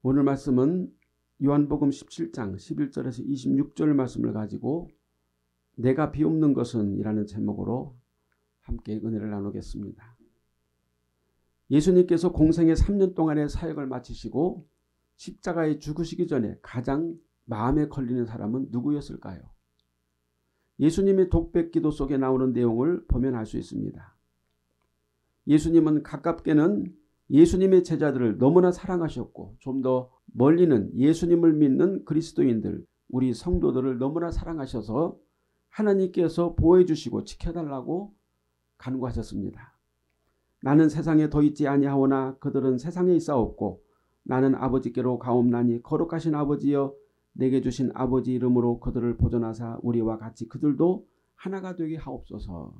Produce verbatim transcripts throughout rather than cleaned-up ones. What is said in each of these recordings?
오늘 말씀은 요한복음 십칠 장 십일 절에서 이십육 절 말씀을 가지고 내가 비옵는 것은 이라는 제목으로 함께 은혜를 나누겠습니다. 예수님께서 공생의 삼 년 동안의 사역을 마치시고 십자가에 죽으시기 전에 가장 마음에 걸리는 사람은 누구였을까요? 예수님의 독백기도 속에 나오는 내용을 보면 알 수 있습니다. 예수님은 가깝게는 예수님의 제자들을 너무나 사랑하셨고 좀 더 멀리는 예수님을 믿는 그리스도인들, 우리 성도들을 너무나 사랑하셔서 하나님께서 보호해 주시고 지켜달라고 간구하셨습니다. 나는 세상에 더 있지 아니하오나 그들은 세상에 있사옵고 나는 아버지께로 가옵나니 거룩하신 아버지여 내게 주신 아버지 이름으로 그들을 보존하사 우리와 같이 그들도 하나가 되게 하옵소서.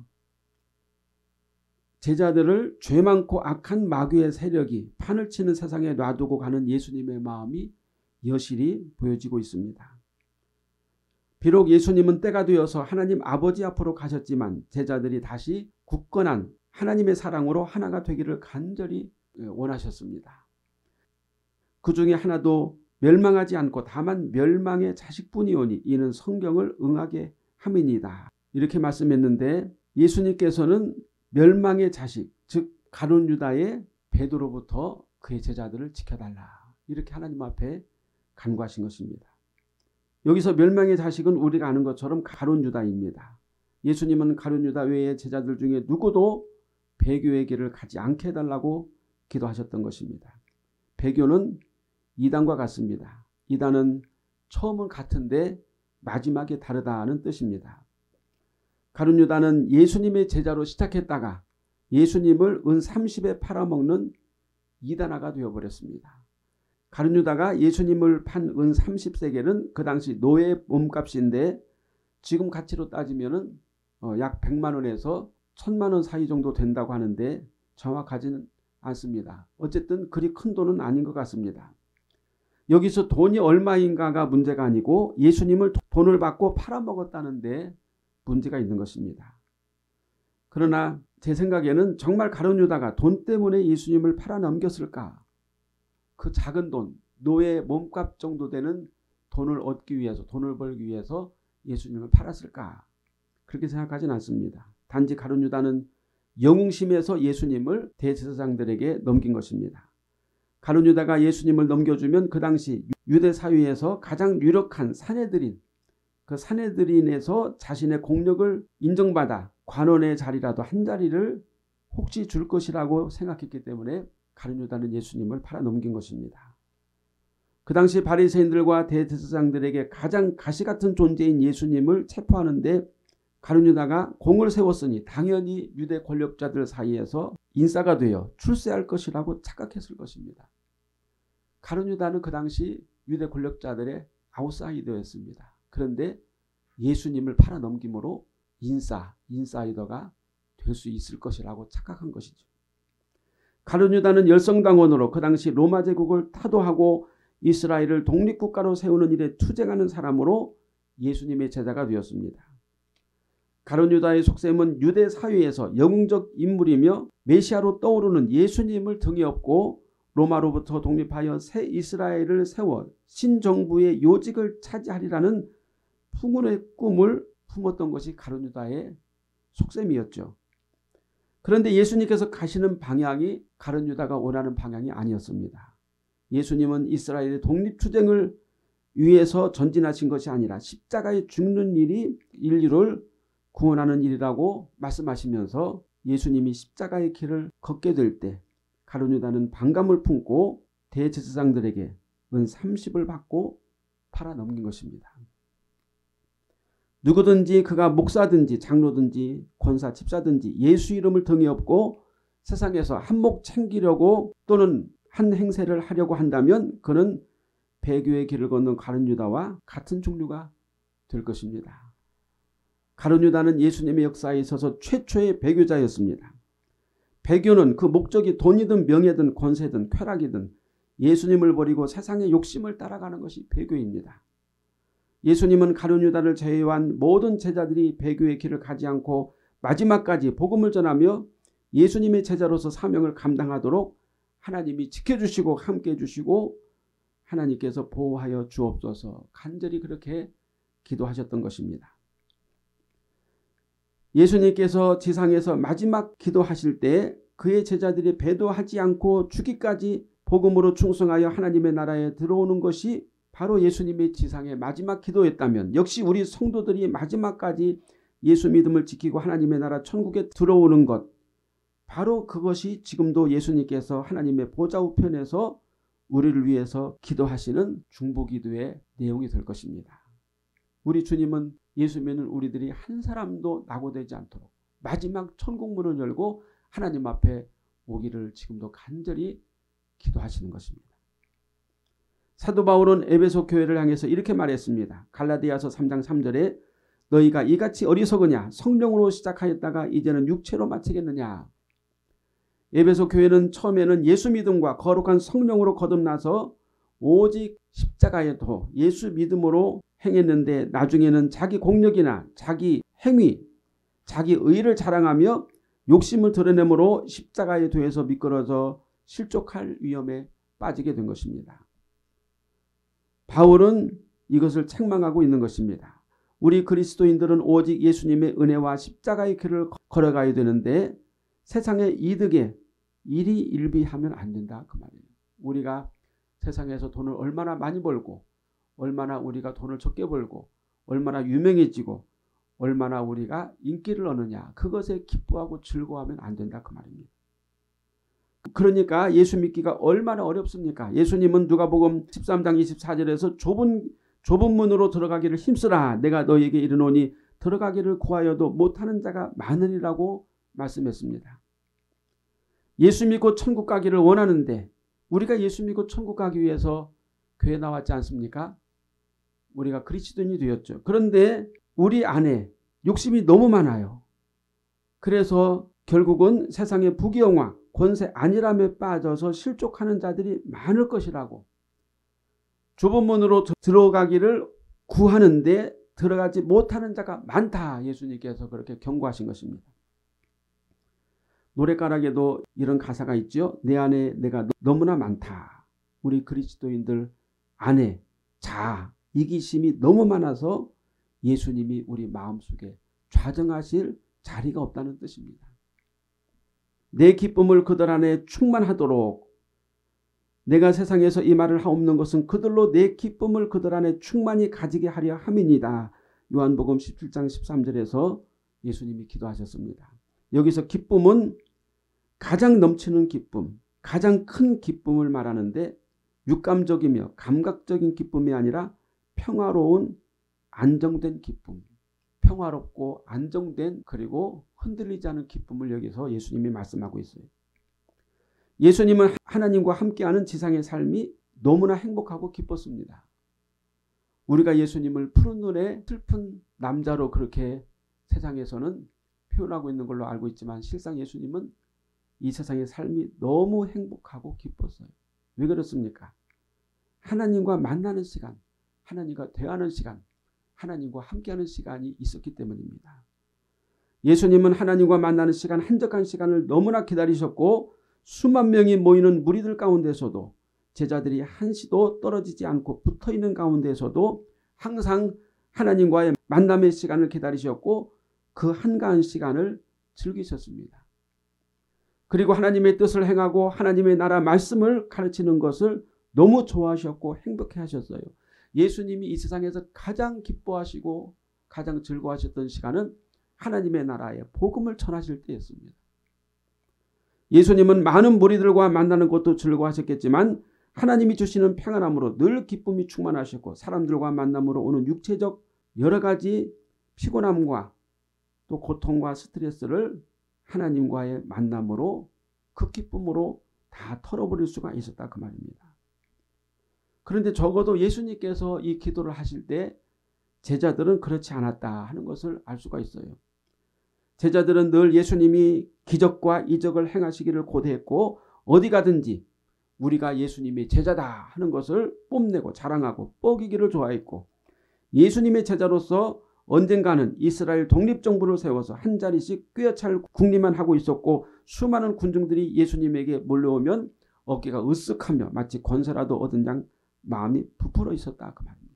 제자들을 죄 많고 악한 마귀의 세력이 판을 치는 세상에 놔두고 가는 예수님의 마음이 여실히 보여지고 있습니다. 비록 예수님은 때가 되어서 하나님 아버지 앞으로 가셨지만 제자들이 다시 굳건한 하나님의 사랑으로 하나가 되기를 간절히 원하셨습니다. 그 중에 하나도 멸망하지 않고 다만 멸망의 자식뿐이오니 이는 성경을 응하게 함이니이다. 이렇게 말씀했는데 예수님께서는 멸망의 자식, 즉 가룟 유다의 베드로부터 그의 제자들을 지켜달라. 이렇게 하나님 앞에 간구하신 것입니다. 여기서 멸망의 자식은 우리가 아는 것처럼 가룟 유다입니다. 예수님은 가룟 유다 외의 제자들 중에 누구도 배교의 길을 가지 않게 해달라고 기도하셨던 것입니다. 배교는 이단과 같습니다. 이단은 처음은 같은데 마지막에 다르다는 뜻입니다. 가룟 유다는 예수님의 제자로 시작했다가 예수님을 은 삼십에 팔아먹는 이단아가 되어버렸습니다. 가룟 유다가 예수님을 판 은 삼십 세겔은 그 당시 노예 몸값인데 지금 가치로 따지면 약 백만 원에서 천만 원 사이 정도 된다고 하는데 정확하지는 않습니다. 어쨌든 그리 큰 돈은 아닌 것 같습니다. 여기서 돈이 얼마인가가 문제가 아니고 예수님을 돈을 받고 팔아먹었다는데 문제가 있는 것입니다. 그러나 제 생각에는 정말 가룟 유다가 돈 때문에 예수님을 팔아넘겼을까? 그 작은 돈, 노예 몸값 정도 되는 돈을 얻기 위해서, 돈을 벌기 위해서 예수님을 팔았을까? 그렇게 생각하지는 않습니다. 단지 가룟 유다는 영웅심에서 예수님을 대제사장들에게 넘긴 것입니다. 가룟 유다가 예수님을 넘겨주면 그 당시 유대 사회에서 가장 유력한 사내들인 그 사내들인에서 자신의 공력을 인정받아 관원의 자리라도 한 자리를 혹시 줄 것이라고 생각했기 때문에 가룟 유다는 예수님을 팔아넘긴 것입니다. 그 당시 바리새인들과 대제사장들에게 가장 가시같은 존재인 예수님을 체포하는데 가룟 유다가 공을 세웠으니 당연히 유대 권력자들 사이에서 인싸가 되어 출세할 것이라고 착각했을 것입니다. 가룟 유다는 그 당시 유대 권력자들의 아웃사이더였습니다. 그런데 예수님을 팔아넘김으로 인싸, 인사이더가 될 수 있을 것이라고 착각한 것이죠. 가룟 유다는 열성당원으로 그 당시 로마 제국을 타도하고 이스라엘을 독립국가로 세우는 일에 투쟁하는 사람으로 예수님의 제자가 되었습니다. 가룟 유다의 속셈은 유대 사회에서 영웅적 인물이며 메시아로 떠오르는 예수님을 등에 업고 로마로부터 독립하여 새 이스라엘을 세워 신정부의 요직을 차지하리라는 풍운의 꿈을 품었던 것이 가룟 유다의 속셈이었죠. 그런데 예수님께서 가시는 방향이 가룟 유다가 원하는 방향이 아니었습니다. 예수님은 이스라엘의 독립투쟁을 위해서 전진하신 것이 아니라 십자가에 죽는 일이 인류를 구원하는 일이라고 말씀하시면서 예수님이 십자가의 길을 걷게 될 때 가룟 유다는 반감을 품고 대제사장들에게 은 삼십을 받고 팔아넘긴 것입니다. 누구든지 그가 목사든지 장로든지 권사 집사든지 예수 이름을 등에 업고 세상에서 한몫 챙기려고 또는 한 행세를 하려고 한다면 그는 배교의 길을 걷는 가룟 유다와 같은 종류가 될 것입니다. 가룟 유다는 예수님의 역사에 있어서 최초의 배교자였습니다. 배교는 그 목적이 돈이든 명예든 권세든 쾌락이든 예수님을 버리고 세상의 욕심을 따라가는 것이 배교입니다. 예수님은 가룟 유다를 제외한 모든 제자들이 배교의 길을 가지 않고 마지막까지 복음을 전하며 예수님의 제자로서 사명을 감당하도록 하나님이 지켜주시고 함께해 주시고 하나님께서 보호하여 주옵소서 간절히 그렇게 기도하셨던 것입니다. 예수님께서 지상에서 마지막 기도하실 때 그의 제자들이 배도하지 않고 죽기까지 복음으로 충성하여 하나님의 나라에 들어오는 것이 바로 예수님의 지상의 마지막 기도였다면 역시 우리 성도들이 마지막까지 예수 믿음을 지키고 하나님의 나라 천국에 들어오는 것, 바로 그것이 지금도 예수님께서 하나님의 보좌 우편에서 우리를 위해서 기도하시는 중보기도의 내용이 될 것입니다. 우리 주님은 예수 믿는 우리들이 한 사람도 낙오되지 않도록 마지막 천국문을 열고 하나님 앞에 오기를 지금도 간절히 기도하시는 것입니다. 사도 바울은 에베소 교회를 향해서 이렇게 말했습니다. 갈라디아서 삼 장 삼 절에 너희가 이같이 어리석으냐 성령으로 시작하였다가 이제는 육체로 마치겠느냐. 에베소 교회는 처음에는 예수 믿음과 거룩한 성령으로 거듭나서 오직 십자가에도 예수 믿음으로 행했는데 나중에는 자기 공력이나 자기 행위, 자기 의를 자랑하며 욕심을 드러내므로 십자가에 대해서 미끄러져 실족할 위험에 빠지게 된 것입니다. 바울은 이것을 책망하고 있는 것입니다. 우리 그리스도인들은 오직 예수님의 은혜와 십자가의 길을 걸어가야 되는데 세상의 이득에 일희일비하면 안 된다 그 말이에요. 우리가 세상에서 돈을 얼마나 많이 벌고 얼마나 우리가 돈을 적게 벌고 얼마나 유명해지고 얼마나 우리가 인기를 얻느냐 그것에 기뻐하고 즐거워하면 안 된다 그 말입니다. 그러니까 예수 믿기가 얼마나 어렵습니까? 예수님은 누가복음 십삼 장 이십사 절에서 좁은 좁은 문으로 들어가기를 힘쓰라. 내가 너에게 이르노니 들어가기를 구하여도 못하는 자가 많으리라고 말씀했습니다. 예수 믿고 천국 가기를 원하는데 우리가 예수 믿고 천국 가기 위해서 교회 나왔지 않습니까? 우리가 그리스도인이 되었죠. 그런데 우리 안에 욕심이 너무 많아요. 그래서 결국은 세상의 부귀영화, 권세 안일함에 빠져서 실족하는 자들이 많을 것이라고. 좁은 문으로 들어가기를 구하는데 들어가지 못하는 자가 많다. 예수님께서 그렇게 경고하신 것입니다. 노랫가락에도 이런 가사가 있죠. 내 안에 내가 너무나 많다. 우리 그리스도인들 안에 자아, 이기심이 너무 많아서 예수님이 우리 마음속에 좌정하실 자리가 없다는 뜻입니다. 내 기쁨을 그들 안에 충만하도록 내가 세상에서 이 말을 하옵는 것은 그들로 내 기쁨을 그들 안에 충만히 가지게 하려 함이니이다. 요한복음 십칠 장 십삼 절에서 예수님이 기도하셨습니다. 여기서 기쁨은 가장 넘치는 기쁨, 가장 큰 기쁨을 말하는데 육감적이며 감각적인 기쁨이 아니라 평화로운 안정된 기쁨, 평화롭고 안정된 그리고 흔들리지 않은 기쁨을 여기서 예수님이 말씀하고 있어요. 예수님은 하나님과 함께하는 지상의 삶이 너무나 행복하고 기뻤습니다. 우리가 예수님을 푸른 눈에 슬픈 남자로 그렇게 세상에서는 표현하고 있는 걸로 알고 있지만 실상 예수님은 이 세상의 삶이 너무 행복하고 기뻤어요. 왜 그렇습니까? 하나님과 만나는 시간, 하나님과 대화하는 시간, 하나님과 함께하는 시간이 있었기 때문입니다. 예수님은 하나님과 만나는 시간, 한적한 시간을 너무나 기다리셨고 수만 명이 모이는 무리들 가운데서도 제자들이 한시도 떨어지지 않고 붙어있는 가운데서도 항상 하나님과의 만남의 시간을 기다리셨고 그 한가한 시간을 즐기셨습니다. 그리고 하나님의 뜻을 행하고 하나님의 나라 말씀을 가르치는 것을 너무 좋아하셨고 행복해 하셨어요. 예수님이 이 세상에서 가장 기뻐하시고 가장 즐거워하셨던 시간은 하나님의 나라의 복음을 전하실 때였습니다. 예수님은 많은 무리들과 만나는 것도 즐거워하셨겠지만 하나님이 주시는 평안함으로 늘 기쁨이 충만하셨고 사람들과 만남으로 오는 육체적 여러 가지 피곤함과 또 고통과 스트레스를 하나님과의 만남으로 그 기쁨으로 다 털어버릴 수가 있었다 그 말입니다. 그런데 적어도 예수님께서 이 기도를 하실 때 제자들은 그렇지 않았다 하는 것을 알 수가 있어요. 제자들은 늘 예수님이 기적과 이적을 행하시기를 고대했고 어디 가든지 우리가 예수님의 제자다 하는 것을 뽐내고 자랑하고 뻐기기를 좋아했고 예수님의 제자로서 언젠가는 이스라엘 독립정부를 세워서 한 자리씩 꿰찰 궁리만 하고 있었고 수많은 군중들이 예수님에게 몰려오면 어깨가 으쓱하며 마치 권세라도 얻은 양 마음이 부풀어 있었다 그 말입니다.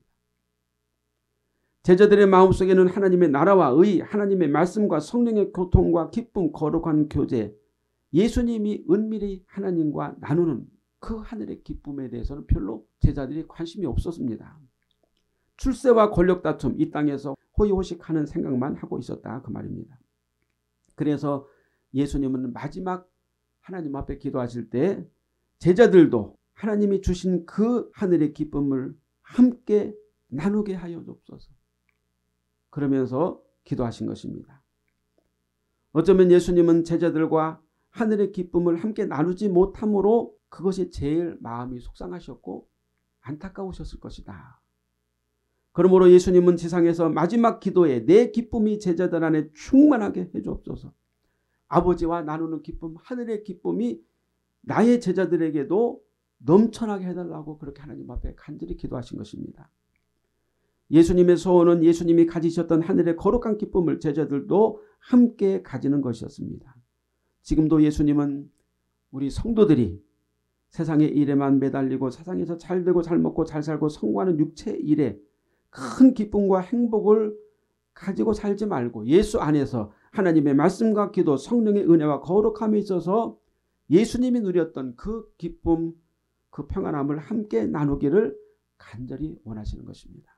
제자들의 마음속에는 하나님의 나라와 의, 하나님의 말씀과 성령의 교통과 기쁨, 거룩한 교제, 예수님이 은밀히 하나님과 나누는 그 하늘의 기쁨에 대해서는 별로 제자들이 관심이 없었습니다. 출세와 권력 다툼, 이 땅에서 호의호식하는 생각만 하고 있었다 그 말입니다. 그래서 예수님은 마지막 하나님 앞에 기도하실 때 제자들도 하나님이 주신 그 하늘의 기쁨을 함께 나누게 하여 주옵소서. 그러면서 기도하신 것입니다. 어쩌면 예수님은 제자들과 하늘의 기쁨을 함께 나누지 못함으로 그것이 제일 마음이 속상하셨고 안타까우셨을 것이다. 그러므로 예수님은 지상에서 마지막 기도에 내 기쁨이 제자들 안에 충만하게 해주옵소서. 아버지와 나누는 기쁨, 하늘의 기쁨이 나의 제자들에게도 넘쳐나게 해달라고 그렇게 하나님 앞에 간절히 기도하신 것입니다. 예수님의 소원은 예수님이 가지셨던 하늘의 거룩한 기쁨을 제자들도 함께 가지는 것이었습니다. 지금도 예수님은 우리 성도들이 세상의 일에만 매달리고 세상에서 잘 되고 잘 먹고 잘 살고 성공하는 육체의 일에 큰 기쁨과 행복을 가지고 살지 말고 예수 안에서 하나님의 말씀과 기도, 성령의 은혜와 거룩함에 있어서 예수님이 누렸던 그 기쁨, 그 평안함을 함께 나누기를 간절히 원하시는 것입니다.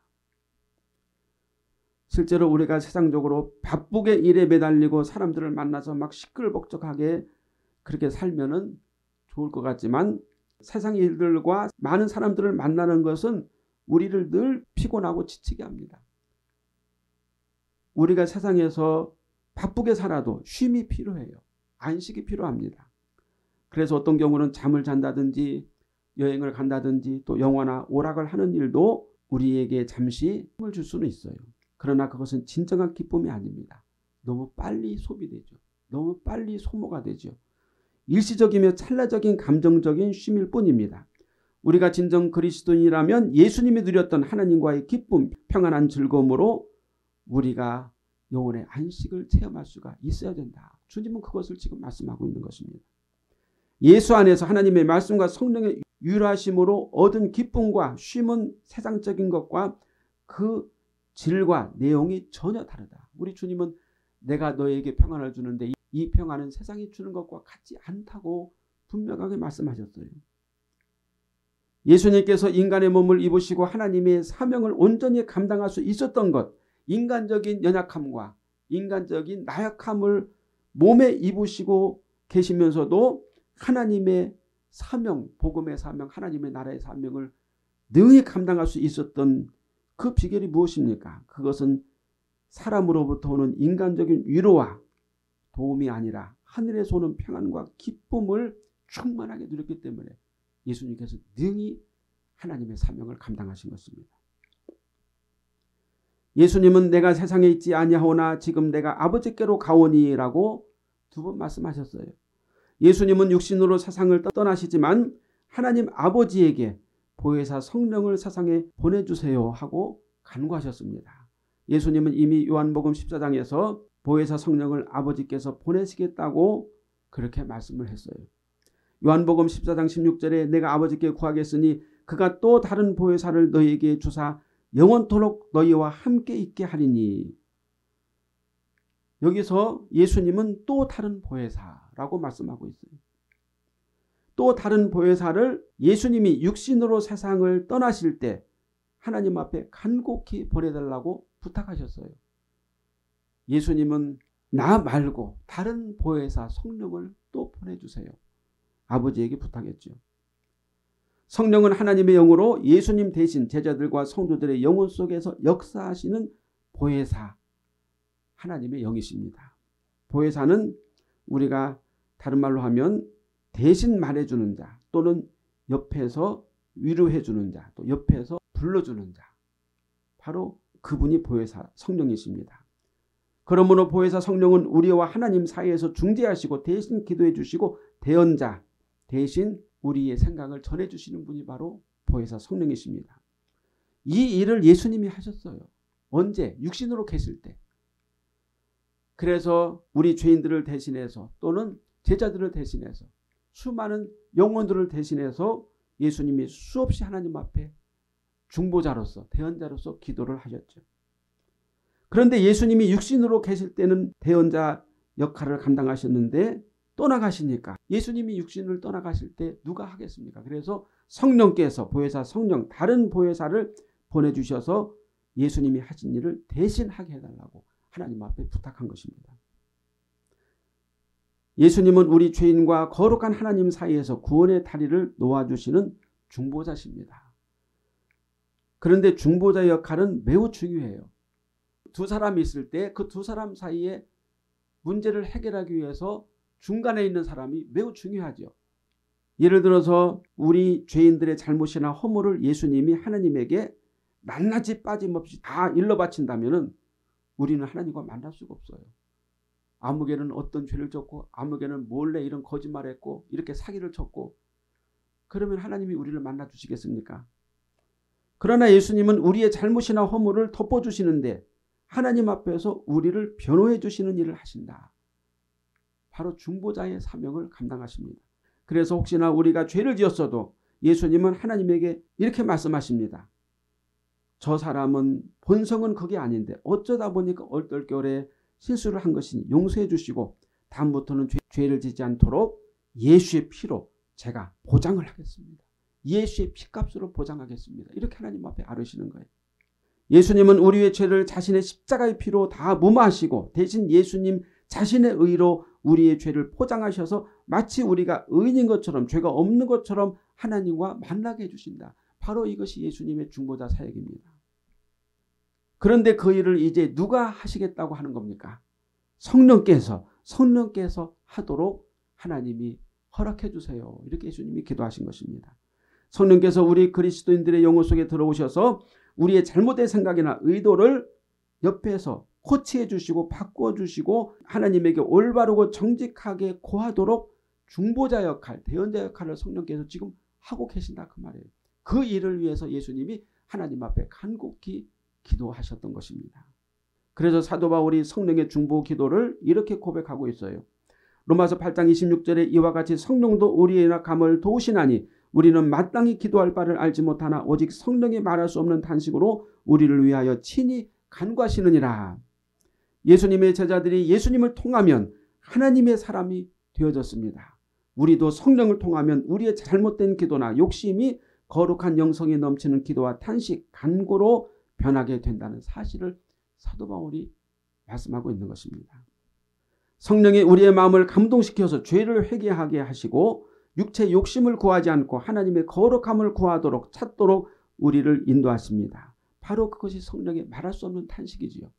실제로 우리가 세상적으로 바쁘게 일에 매달리고 사람들을 만나서 막 시끌벅적하게 그렇게 살면은 좋을 것 같지만 세상 일들과 많은 사람들을 만나는 것은 우리를 늘 피곤하고 지치게 합니다. 우리가 세상에서 바쁘게 살아도 쉼이 필요해요. 안식이 필요합니다. 그래서 어떤 경우는 잠을 잔다든지 여행을 간다든지 또 영화나 오락을 하는 일도 우리에게 잠시 힘을 줄 수는 있어요. 그러나 그것은 진정한 기쁨이 아닙니다. 너무 빨리 소비되죠. 너무 빨리 소모가 되죠. 일시적이며 찰나적인 감정적인 쉼일 뿐입니다. 우리가 진정 그리스도인이라면 예수님이 누렸던 하나님과의 기쁨, 평안한 즐거움으로 우리가 영혼의 안식을 체험할 수가 있어야 된다. 주님은 그것을 지금 말씀하고 있는 것입니다. 예수 안에서 하나님의 말씀과 성령의 유일하심으로 얻은 기쁨과 쉼은 세상적인 것과 그 질과 내용이 전혀 다르다. 우리 주님은 내가 너에게 평안을 주는데 이 평안은 세상이 주는 것과 같지 않다고 분명하게 말씀하셨어요. 예수님께서 인간의 몸을 입으시고 하나님의 사명을 온전히 감당할 수 있었던 것, 인간적인 연약함과 인간적인 나약함을 몸에 입으시고 계시면서도 하나님의 사명, 복음의 사명, 하나님의 나라의 사명을 능히 감당할 수 있었던 그 비결이 무엇입니까? 그것은 사람으로부터 오는 인간적인 위로와 도움이 아니라 하늘에서 오는 평안과 기쁨을 충만하게 누렸기 때문에 예수님께서 능히 하나님의 사명을 감당하신 것입니다. 예수님은 내가 세상에 있지 아니하오나 지금 내가 아버지께로 가오니라고 두 번 말씀하셨어요. 예수님은 육신으로 세상을 떠나시지만 하나님 아버지에게 보혜사 성령을 세상에 보내주세요 하고 간구하셨습니다. 예수님은 이미 요한복음 십사 장에서 보혜사 성령을 아버지께서 보내시겠다고 그렇게 말씀을 했어요. 요한복음 십사 장 십육 절에 내가 아버지께 구하겠으니 그가 또 다른 보혜사를 너희에게 주사 영원토록 너희와 함께 있게 하리니. 여기서 예수님은 또 다른 보혜사라고 말씀하고 있어요. 또 다른 보혜사를 예수님이 육신으로 세상을 떠나실 때 하나님 앞에 간곡히 보내달라고 부탁하셨어요. 예수님은 나 말고 다른 보혜사 성령을 또 보내주세요. 아버지에게 부탁했죠. 성령은 하나님의 영으로 예수님 대신 제자들과 성도들의 영혼 속에서 역사하시는 보혜사, 하나님의 영이십니다. 보혜사는 우리가 다른 말로 하면 대신 말해주는 자, 또는 옆에서 위로해주는 자, 또 옆에서 불러주는 자, 바로 그분이 보혜사 성령이십니다. 그러므로 보혜사 성령은 우리와 하나님 사이에서 중재하시고 대신 기도해 주시고 대언자, 대신 우리의 생각을 전해주시는 분이 바로 보혜사 성령이십니다. 이 일을 예수님이 하셨어요. 언제? 육신으로 계실 때. 그래서 우리 죄인들을 대신해서 또는 제자들을 대신해서 수많은 영혼들을 대신해서 예수님이 수없이 하나님 앞에 중보자로서 대언자로서 기도를 하셨죠. 그런데 예수님이 육신으로 계실 때는 대언자 역할을 감당하셨는데 떠나가시니까 예수님이 육신을 떠나가실 때 누가 하겠습니까? 그래서 성령께서 보혜사 성령 다른 보혜사를 보내주셔서 예수님이 하신 일을 대신 하게 해달라고 하나님 앞에 부탁한 것입니다. 예수님은 우리 죄인과 거룩한 하나님 사이에서 구원의 다리를 놓아주시는 중보자십니다. 그런데 중보자 역할은 매우 중요해요. 두 사람이 있을 때 그 두 사람 사이에 문제를 해결하기 위해서 중간에 있는 사람이 매우 중요하죠. 예를 들어서 우리 죄인들의 잘못이나 허물을 예수님이 하나님에게 낱낱이 빠짐없이 다 일러 바친다면 우리는 하나님과 만날 수가 없어요. 아무개는 어떤 죄를 졌고 아무개는 몰래 이런 거짓말했고 이렇게 사기를 쳤고 그러면 하나님이 우리를 만나 주시겠습니까? 그러나 예수님은 우리의 잘못이나 허물을 덮어주시는데 하나님 앞에서 우리를 변호해 주시는 일을 하신다. 바로 중보자의 사명을 감당하십니다. 그래서 혹시나 우리가 죄를 지었어도 예수님은 하나님에게 이렇게 말씀하십니다. 저 사람은 본성은 그게 아닌데 어쩌다 보니까 얼떨결에 실수를 한 것이니 용서해 주시고 다음부터는 죄, 죄를 짓지 않도록 예수의 피로 제가 보장을 하겠습니다. 예수의 피값으로 보장하겠습니다. 이렇게 하나님 앞에 아뢰시는 거예요. 예수님은 우리의 죄를 자신의 십자가의 피로 다 무마하시고 대신 예수님 자신의 의로 우리의 죄를 포장하셔서 마치 우리가 의인인 것처럼 죄가 없는 것처럼 하나님과 만나게 해주신다. 바로 이것이 예수님의 중보자 사역입니다. 그런데 그 일을 이제 누가 하시겠다고 하는 겁니까? 성령께서 성령께서 하도록 하나님이 허락해 주세요. 이렇게 예수님이 기도하신 것입니다. 성령께서 우리 그리스도인들의 영혼 속에 들어오셔서 우리의 잘못된 생각이나 의도를 옆에서 코치해 주시고 바꿔 주시고 하나님에게 올바르고 정직하게 고하도록 중보자 역할, 대언자 역할을 성령께서 지금 하고 계신다 그 말이에요. 그 일을 위해서 예수님이 하나님 앞에 간곡히 기도하셨던 것입니다. 그래서 사도 바울이 성령의 중보 기도를 이렇게 고백하고 있어요. 로마서 팔 장 이십육 절에 이와 같이 성령도 우리의 연약함을 도우시나니 우리는 마땅히 기도할 바를 알지 못하나 오직 성령이 말할 수 없는 탄식으로 우리를 위하여 친히 간구하시느니라. 예수님의 제자들이 예수님을 통하면 하나님의 사람이 되어졌습니다. 우리도 성령을 통하면 우리의 잘못된 기도나 욕심이 거룩한 영성이 넘치는 기도와 탄식, 간구로 변하게 된다는 사실을 사도 바울이 말씀하고 있는 것입니다. 성령이 우리의 마음을 감동시켜서 죄를 회개하게 하시고 육체 욕심을 구하지 않고 하나님의 거룩함을 구하도록 찾도록 우리를 인도하십니다. 바로 그것이 성령의 말할 수 없는 탄식이지요.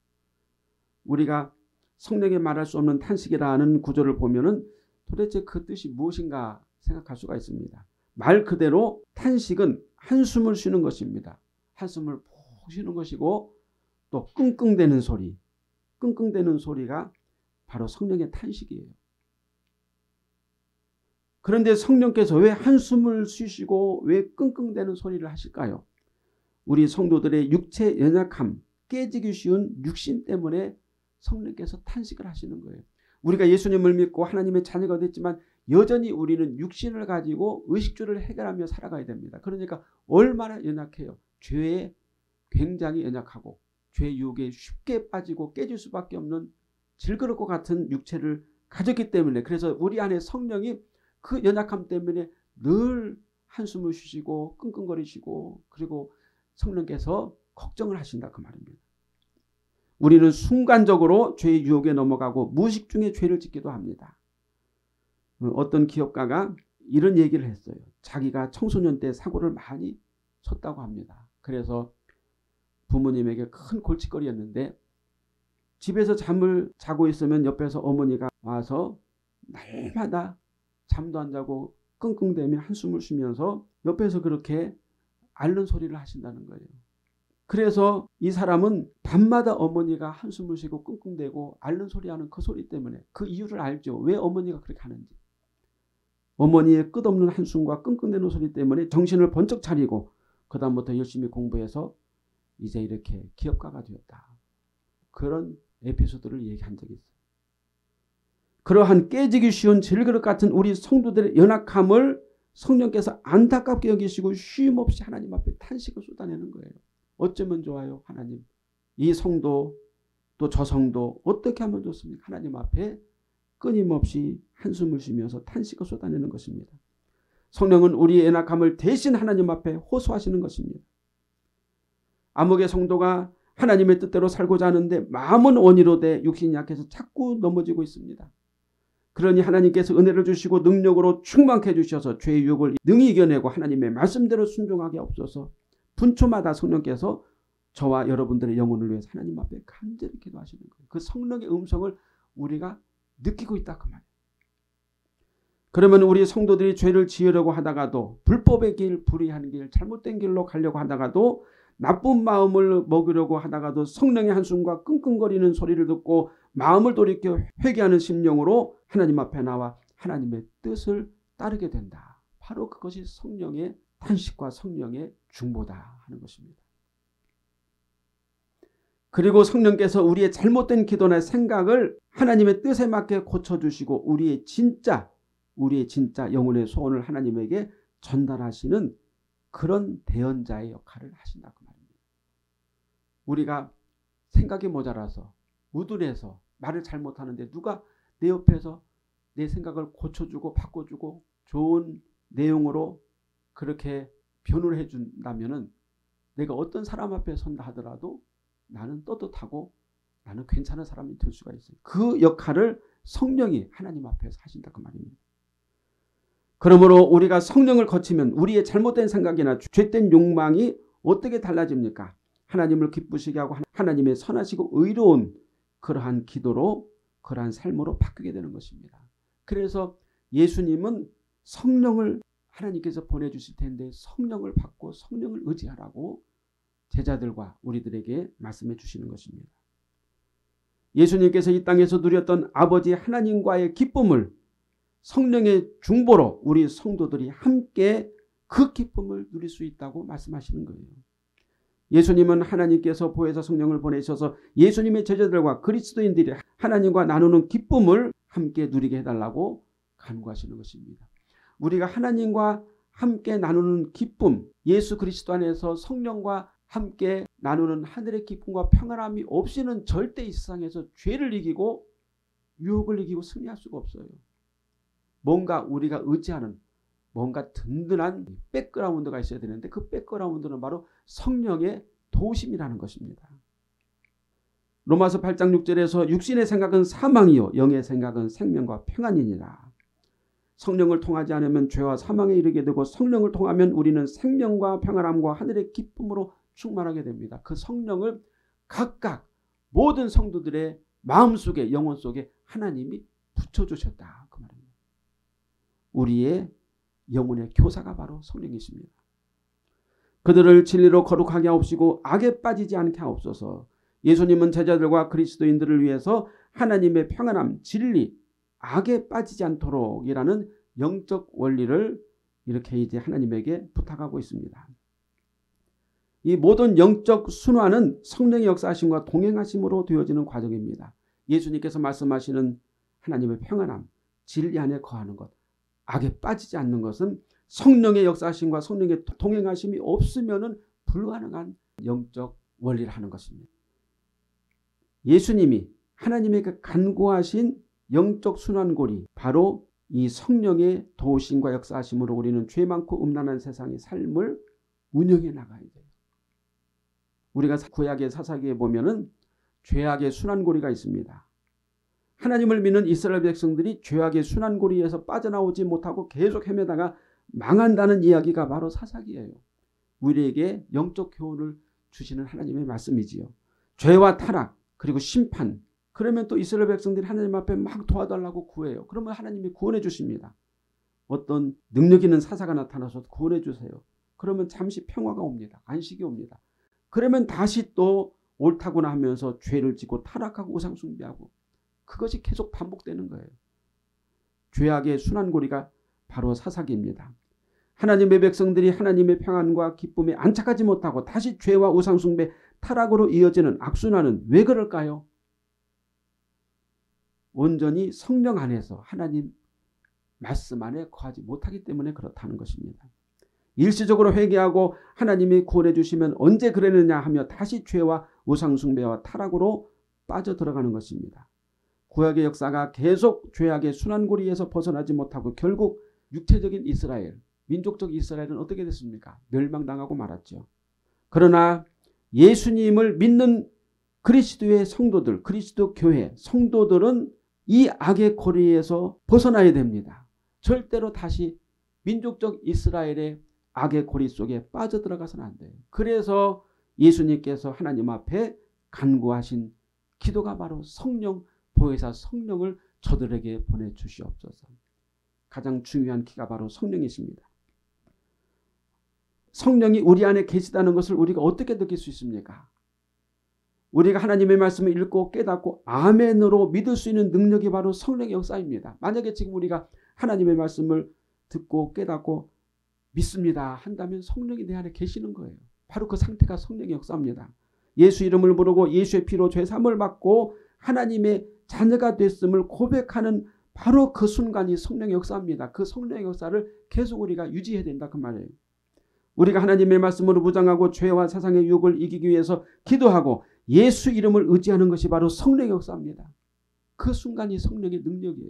우리가 성령의 말할 수 없는 탄식이라는 구절을 보면은 도대체 그 뜻이 무엇인가 생각할 수가 있습니다. 말 그대로 탄식은 한숨을 쉬는 것입니다. 한숨을 푹 쉬는 것이고 또 끙끙대는 소리, 끙끙대는 소리가 바로 성령의 탄식이에요. 그런데 성령께서 왜 한숨을 쉬시고 왜 끙끙대는 소리를 하실까요? 우리 성도들의 육체 연약함, 깨지기 쉬운 육신 때문에 성령께서 탄식을 하시는 거예요. 우리가 예수님을 믿고 하나님의 자녀가 됐지만 여전히 우리는 육신을 가지고 의식주를 해결하며 살아가야 됩니다. 그러니까 얼마나 연약해요. 죄에 굉장히 연약하고 죄 유혹에 쉽게 빠지고 깨질 수밖에 없는 질그릇 것 같은 육체를 가졌기 때문에 그래서 우리 안에 성령이 그 연약함 때문에 늘 한숨을 쉬시고 끙끙거리시고 그리고 성령께서 걱정을 하신다 그 말입니다. 우리는 순간적으로 죄의 유혹에 넘어가고 무의식 중에 죄를 짓기도 합니다. 어떤 기업가가 이런 얘기를 했어요. 자기가 청소년 때 사고를 많이 쳤다고 합니다. 그래서 부모님에게 큰 골칫거리였는데 집에서 잠을 자고 있으면 옆에서 어머니가 와서 날마다 잠도 안 자고 끙끙대며 한숨을 쉬면서 옆에서 그렇게 앓는 소리를 하신다는 거예요. 그래서 이 사람은 밤마다 어머니가 한숨을 쉬고 끙끙대고 앓는 소리하는 그 소리 때문에 그 이유를 알죠. 왜 어머니가 그렇게 하는지. 어머니의 끝없는 한숨과 끙끙대는 소리 때문에 정신을 번쩍 차리고 그 다음부터 열심히 공부해서 이제 이렇게 기업가가 되었다. 그런 에피소드를 얘기한 적이 있어요. 그러한 깨지기 쉬운 질그릇 같은 우리 성도들의 연약함을 성령께서 안타깝게 여기시고 쉼없이 하나님 앞에 탄식을 쏟아내는 거예요. 어쩌면 좋아요, 하나님. 이 성도 또 저 성도 어떻게 하면 좋습니까? 하나님 앞에 끊임없이 한숨을 쉬면서 탄식을 쏟아내는 것입니다. 성령은 우리의 연약함을 대신 하나님 앞에 호소하시는 것입니다. 암흑의 성도가 하나님의 뜻대로 살고자 하는데 마음은 원의로 돼 육신이 약해서 자꾸 넘어지고 있습니다. 그러니 하나님께서 은혜를 주시고 능력으로 충만케 해주셔서 죄의 유혹을 능히 이겨내고 하나님의 말씀대로 순종하게 없어서 분초마다 성령께서 저와 여러분들의 영혼을 위해서 하나님 앞에 간절히 기도하시는 거예요. 그 성령의 음성을 우리가 느끼고 있다 그 말이에요. 그러면 우리 성도들이 죄를 지으려고 하다가도 불법의 길, 불의한 길, 잘못된 길로 가려고 하다가도 나쁜 마음을 먹으려고 하다가도 성령의 한숨과 끙끙거리는 소리를 듣고 마음을 돌이켜 회개하는 심령으로 하나님 앞에 나와 하나님의 뜻을 따르게 된다. 바로 그것이 성령의 탄식과 성령의 중보다 하는 것입니다. 그리고 성령께서 우리의 잘못된 기도나 생각을 하나님의 뜻에 맞게 고쳐주시고 우리의 진짜 우리의 진짜 영혼의 소원을 하나님에게 전달하시는 그런 대언자의 역할을 하신다 그 말입니다. 우리가 생각이 모자라서 우둔해서 말을 잘못하는데 누가 내 옆에서 내 생각을 고쳐주고 바꿔주고 좋은 내용으로 그렇게 변호를 해준다면 내가 어떤 사람 앞에 선다 하더라도 나는 떳떳하고 나는 괜찮은 사람이 될 수가 있어요. 그 역할을 성령이 하나님 앞에서 하신다 그 말입니다. 그러므로 우리가 성령을 거치면 우리의 잘못된 생각이나 죄된 욕망이 어떻게 달라집니까? 하나님을 기쁘시게 하고 하나님의 선하시고 의로운 그러한 기도로 그러한 삶으로 바뀌게 되는 것입니다. 그래서 예수님은 성령을 하나님께서 보내주실 텐데 성령을 받고 성령을 의지하라고 제자들과 우리들에게 말씀해 주시는 것입니다. 예수님께서 이 땅에서 누렸던 아버지 하나님과의 기쁨을 성령의 중보로 우리 성도들이 함께 그 기쁨을 누릴 수 있다고 말씀하시는 거예요. 예수님은 하나님께서 보혜사 성령을 보내셔서 예수님의 제자들과 그리스도인들이 하나님과 나누는 기쁨을 함께 누리게 해달라고 간구하시는 것입니다. 우리가 하나님과 함께 나누는 기쁨, 예수 그리스도 안에서 성령과 함께 나누는 하늘의 기쁨과 평안함이 없이는 절대 이 세상에서 죄를 이기고 유혹을 이기고 승리할 수가 없어요. 뭔가 우리가 의지하는 뭔가 든든한 백그라운드가 있어야 되는데 그 백그라운드는 바로 성령의 도우심이라는 것입니다. 로마서 팔 장 육 절에서 육신의 생각은 사망이요 영의 생각은 생명과 평안이니라. 성령을 통하지 않으면 죄와 사망에 이르게 되고 성령을 통하면 우리는 생명과 평안함과 하늘의 기쁨으로 충만하게 됩니다. 그 성령을 각각 모든 성도들의 마음속에 영혼 속에 하나님이 붙여주셨다 그 말입니다. 우리의 영혼의 교사가 바로 성령이십니다. 그들을 진리로 거룩하게 하옵시고 악에 빠지지 않게 하옵소서. 예수님은 제자들과 그리스도인들을 위해서 하나님의 평안함, 진리, 악에 빠지지 않도록이라는 영적 원리를 이렇게 이제 하나님에게 부탁하고 있습니다. 이 모든 영적 순환은 성령의 역사하심과 동행하심으로 되어지는 과정입니다. 예수님께서 말씀하시는 하나님의 평안함, 진리 안에 거하는 것, 악에 빠지지 않는 것은 성령의 역사하심과 성령의 동행하심이 없으면 불가능한 영적 원리를 하는 것입니다. 예수님이 하나님에게 간구하신 영적 순환고리 바로 이 성령의 도우심과 역사하심으로 우리는 죄 많고 음란한 세상의 삶을 운영해 나가야 돼요. 우리가 구약의 사사기에 보면은 죄악의 순환고리가 있습니다. 하나님을 믿는 이스라엘 백성들이 죄악의 순환고리에서 빠져나오지 못하고 계속 헤매다가 망한다는 이야기가 바로 사사기예요. 우리에게 영적 교훈을 주시는 하나님의 말씀이지요. 죄와 타락 그리고 심판. 그러면 또 이스라엘 백성들이 하나님 앞에 막 도와달라고 구해요. 그러면 하나님이 구원해 주십니다. 어떤 능력 있는 사사가 나타나서 구원해 주세요. 그러면 잠시 평화가 옵니다. 안식이 옵니다. 그러면 다시 또 옳다구나 하면서 죄를 짓고 타락하고 우상 숭배하고 그것이 계속 반복되는 거예요. 죄악의 순환고리가 바로 사사기입니다. 하나님의 백성들이 하나님의 평안과 기쁨에 안착하지 못하고 다시 죄와 우상 숭배, 타락으로 이어지는 악순환은 왜 그럴까요? 온전히 성령 안에서 하나님 말씀 안에 거하지 못하기 때문에 그렇다는 것입니다. 일시적으로 회개하고 하나님이 구원해 주시면 언제 그랬느냐 하며 다시 죄와 우상숭배와 타락으로 빠져들어가는 것입니다. 구약의 역사가 계속 죄악의 순환고리에서 벗어나지 못하고 결국 육체적인 이스라엘, 민족적 이스라엘은 어떻게 됐습니까? 멸망당하고 말았죠. 그러나 예수님을 믿는 그리스도의 성도들, 그리스도 교회 성도들은 이 악의 고리에서 벗어나야 됩니다. 절대로 다시 민족적 이스라엘의 악의 고리 속에 빠져들어가서는 안 돼요. 그래서 예수님께서 하나님 앞에 간구하신 기도가 바로 성령, 보혜사 성령을 저들에게 보내주시옵소서. 가장 중요한 키가 바로 성령이십니다. 성령이 우리 안에 계시다는 것을 우리가 어떻게 느낄 수 있습니까? 우리가 하나님의 말씀을 읽고 깨닫고 아멘으로 믿을 수 있는 능력이 바로 성령의 역사입니다. 만약에 지금 우리가 하나님의 말씀을 듣고 깨닫고 믿습니다 한다면 성령이 내 안에 계시는 거예요. 바로 그 상태가 성령의 역사입니다. 예수 이름을 부르고 예수의 피로 죄 사함을 받고 하나님의 자녀가 됐음을 고백하는 바로 그 순간이 성령의 역사입니다. 그 성령의 역사를 계속 우리가 유지해야 된다 그 말이에요. 우리가 하나님의 말씀으로 무장하고 죄와 세상의 유혹을 이기기 위해서 기도하고 예수 이름을 의지하는 것이 바로 성령의 역사입니다. 그 순간이 성령의 능력이에요.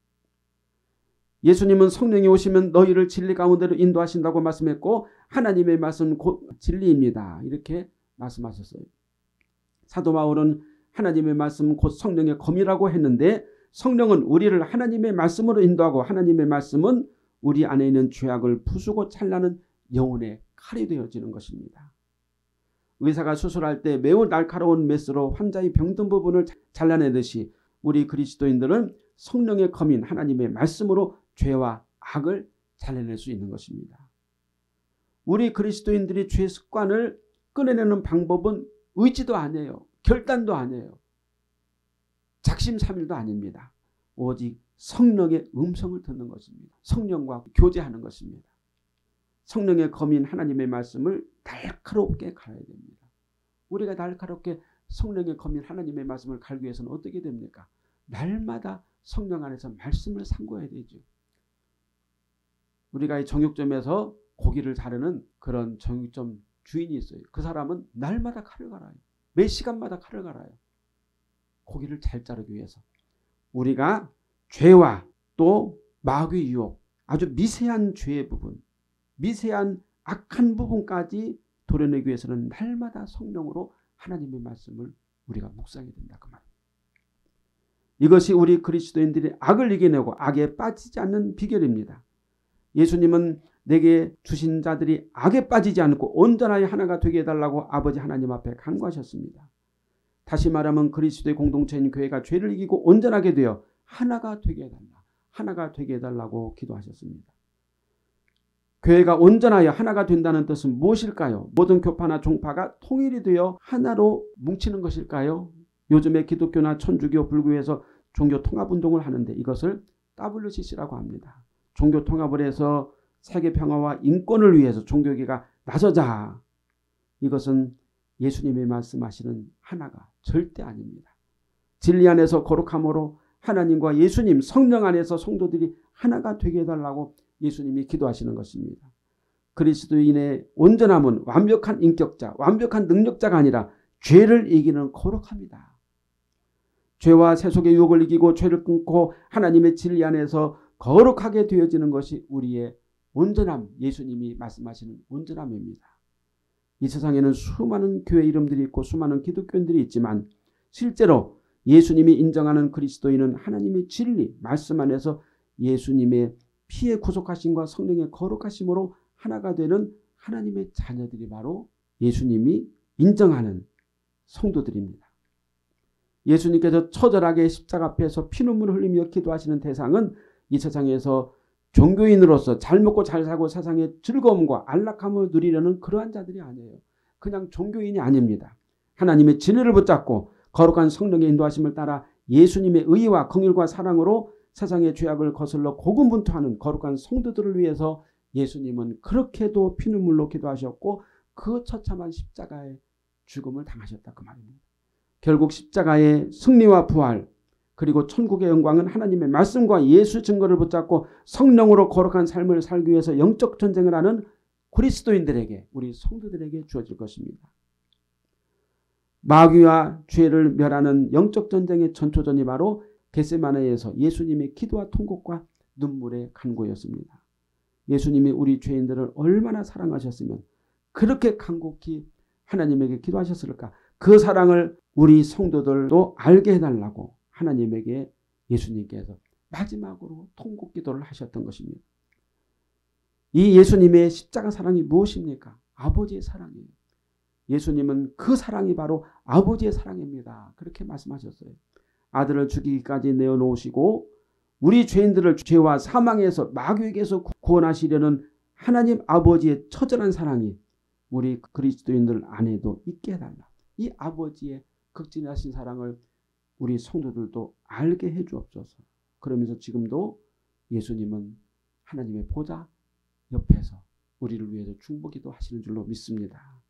예수님은 성령이 오시면 너희를 진리 가운데로 인도하신다고 말씀했고 하나님의 말씀은 곧 진리입니다. 이렇게 말씀하셨어요. 사도 바울은 하나님의 말씀은 곧 성령의 검이라고 했는데 성령은 우리를 하나님의 말씀으로 인도하고 하나님의 말씀은 우리 안에 있는 죄악을 부수고 찰나는 영혼의 칼이 되어지는 것입니다. 의사가 수술할 때 매우 날카로운 메스로 환자의 병든 부분을 잘라내듯이 우리 그리스도인들은 성령의 검인 하나님의 말씀으로 죄와 악을 잘라낼 수 있는 것입니다. 우리 그리스도인들이 죄 습관을 끊어내는 방법은 의지도 아니에요. 결단도 아니에요. 작심삼일도 아닙니다. 오직 성령의 음성을 듣는 것입니다. 성령과 교제하는 것입니다. 성령의 검인 하나님의 말씀을 날카롭게 갈아야 됩니다. 우리가 날카롭게 성령의 검인 하나님의 말씀을 갈기 위해서는 어떻게 됩니까? 날마다 성령 안에서 말씀을 삼고해야 되죠. 우리가 이 정육점에서 고기를 자르는 그런 정육점 주인이 있어요. 그 사람은 날마다 칼을 갈아요. 매 시간마다 칼을 갈아요. 고기를 잘 자르기 위해서. 우리가 죄와 또 마귀의 유혹, 아주 미세한 죄의 부분, 미세한 악한 부분까지 도려내기 위해서는 날마다 성령으로 하나님의 말씀을 우리가 묵상해야 된다 그 말입니다. 이것이 우리 그리스도인들이 악을 이겨내고 악에 빠지지 않는 비결입니다. 예수님은 내게 주신 자들이 악에 빠지지 않고 온전하여 하나가 되게 해달라고 아버지 하나님 앞에 간구하셨습니다. 다시 말하면 그리스도의 공동체인 교회가 죄를 이기고 온전하게 되어 하나가 되게 해달라, 하나가 되게 해달라고 기도하셨습니다. 교회가 온전하여 하나가 된다는 뜻은 무엇일까요? 모든 교파나 종파가 통일이 되어 하나로 뭉치는 것일까요? 요즘에 기독교나 천주교, 불교에서 종교 통합운동을 하는데 이것을 더블유씨씨라고 합니다. 종교 통합을 해서 세계 평화와 인권을 위해서 종교계가 나서자. 이것은 예수님이 말씀하시는 하나가 절대 아닙니다. 진리 안에서 거룩함으로 하나님과 예수님 성령 안에서 성도들이 하나가 되게 해달라고 예수님이 기도하시는 것입니다. 그리스도인의 온전함은 완벽한 인격자, 완벽한 능력자가 아니라 죄를 이기는 거룩함이다. 죄와 세속의 유혹을 이기고 죄를 끊고 하나님의 진리 안에서 거룩하게 되어지는 것이 우리의 온전함, 예수님이 말씀하시는 온전함입니다. 이 세상에는 수많은 교회 이름들이 있고 수많은 기독교인들이 있지만 실제로 예수님이 인정하는 그리스도인은 하나님의 진리, 말씀 안에서 예수님의 피의 구속하심과 성령의 거룩하심으로 하나가 되는 하나님의 자녀들이 바로 예수님이 인정하는 성도들입니다. 예수님께서 처절하게 십자가 앞에서 피눈물을 흘리며 기도하시는 대상은 이 세상에서 종교인으로서 잘 먹고 잘 살고 세상의 즐거움과 안락함을 누리려는 그러한 자들이 아니에요. 그냥 종교인이 아닙니다. 하나님의 진리를 붙잡고 거룩한 성령의 인도하심을 따라 예수님의 의와 긍휼과 사랑으로 세상의 죄악을 거슬러 고군분투하는 거룩한 성도들을 위해서 예수님은 그렇게도 피눈물로 기도하셨고 그 처참한 십자가의 죽음을 당하셨다 그 말입니다. 결국 십자가의 승리와 부활, 그리고 천국의 영광은 하나님의 말씀과 예수 증거를 붙잡고 성령으로 거룩한 삶을 살기 위해서 영적 전쟁을 하는 그리스도인들에게, 우리 성도들에게 주어질 것입니다. 마귀와 죄를 멸하는 영적 전쟁의 전초전이 바로 겟세마네에서 예수님의 기도와 통곡과 눈물의 간구였습니다. 예수님이 우리 죄인들을 얼마나 사랑하셨으면 그렇게 간곡히 하나님에게 기도하셨을까? 그 사랑을 우리 성도들도 알게 해달라고 하나님에게 예수님께서 마지막으로 통곡 기도를 하셨던 것입니다. 이 예수님의 십자가 사랑이 무엇입니까? 아버지의 사랑이에요. 예수님은 그 사랑이 바로 아버지의 사랑입니다. 그렇게 말씀하셨어요. 아들을 죽이기까지 내어놓으시고 우리 죄인들을 죄와 사망에서 마귀에게서 구원하시려는 하나님 아버지의 처절한 사랑이 우리 그리스도인들 안에도 있게 해달라. 이 아버지의 극진하신 사랑을 우리 성도들도 알게 해주옵소서. 그러면서 지금도 예수님은 하나님의 보좌 옆에서 우리를 위해서 중보기도 하시는 줄로 믿습니다.